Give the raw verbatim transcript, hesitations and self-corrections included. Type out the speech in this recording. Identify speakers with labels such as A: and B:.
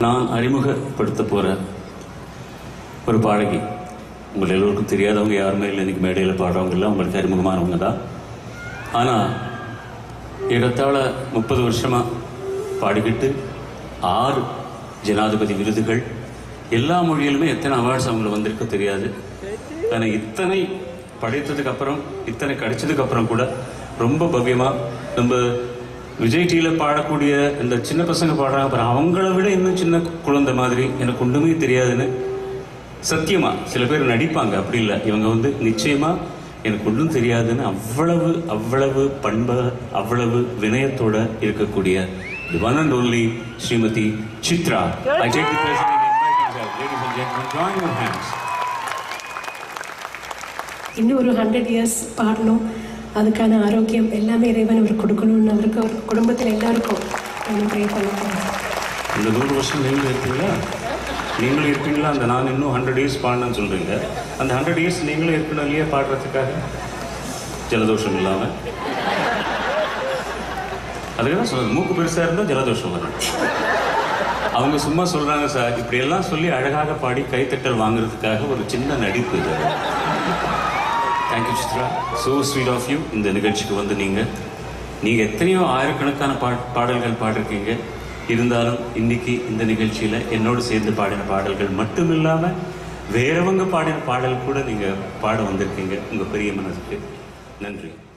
A: நான் அறிமுகப்படுத்த போகிற ஒரு பாடகி உங்கள் எல்லோருக்கும் தெரியாதவங்க யாருமே இல்லை. இன்றைக்கி மேடையில் பாடுறவங்க எல்லாம் உங்களுக்கு அறிமுகமானவங்க தான். ஆனால் ஏறத்தாழ முப்பது வருஷமாக பாடிக்கிட்டு ஆறு ஜனாதிபதி விருதுகள், எல்லா மொழியிலுமே எத்தனை அவார்ட்ஸ் அவங்களுக்கு வந்திருக்க தெரியாது. ஆனால் இத்தனை படைத்ததுக்கு அப்புறம், இத்தனை கிடைச்சதுக்கு அப்புறம் கூட ரொம்ப பவ்யமாக நம்ம விஜய் டிவியில் பாடக்கூடிய இந்த சின்ன பசங்க பாடுறாங்க அப்புறம் அவங்கள விட இன்னும் சின்ன குழந்தை மாதிரி எனக்கு ஒன்றுமே தெரியாதுன்னு சத்தியமா சில பேர் நடிப்பாங்க. அப்படி இல்லை, இவங்க வந்து நிச்சயமா எனக்கு ஒன்றும் தெரியாதுன்னு அவ்வளவு அவ்வளவு பண்ப அவ்வளவு வினயத்தோட இருக்கக்கூடிய the one and only Srimathi Chitra. I take the pleasure in inviting her. Ladies and gentlemen, join your hands.
B: இன்னும் ஒரு ஹண்ட்ரட் இயர்ஸ் பாடணும், அதுக்கான ஆரோக்கியம் எல்லாமே இறைவன் அவர் கொடுக்கணும்னு அவருக்கு அவர் குடும்பத்தில் எல்லாருக்கும் நான் ப்ரே பண்ணுறேன்.
A: இந்த நூறு வருஷம் நீங்களும் இருப்பீங்களா? நீங்களும் இருப்பீங்களா? அந்த நான் இன்னும் ஹண்ட்ரட் இயர்ஸ் பாடணும்னு சொல்கிறீங்க. அந்த ஹண்ட்ரட் இயர்ஸ் நீங்களும் இருக்கணும் இல்லையா பாடுறதுக்காக? ஜலதோஷம் இல்லாமல். அதுக்கு தான் சொல்கிறது, மூக்கு பெருசாக இருந்தால் ஜலதோஷம் வரும். அவங்க சும்மா சொல்கிறாங்க சார், இப்படியெல்லாம் சொல்லி அழகாக பாடி கைத்தட்டல் வாங்குறதுக்காக ஒரு சின்ன நடிப்பு இது. Thank you Chitra, so sweet of you. இந்த நிகழ்ச்சிக்கு வந்து நீங்கள் நீங்கள் எத்தனையோ ஆயிரக்கணக்கான பா பாடல்கள் பாடிருக்கீங்க. இருந்தாலும் இன்னைக்கு இந்த நிகழ்ச்சியில் என்னோடு சேர்ந்து பாடின பாடல்கள் மட்டும் இல்லாமல் வேறவங்க பாடின பாடல் கூட நீங்கள் பாட வந்திருக்கீங்க. உங்கள் பெரிய மனதுக்கு நன்றி.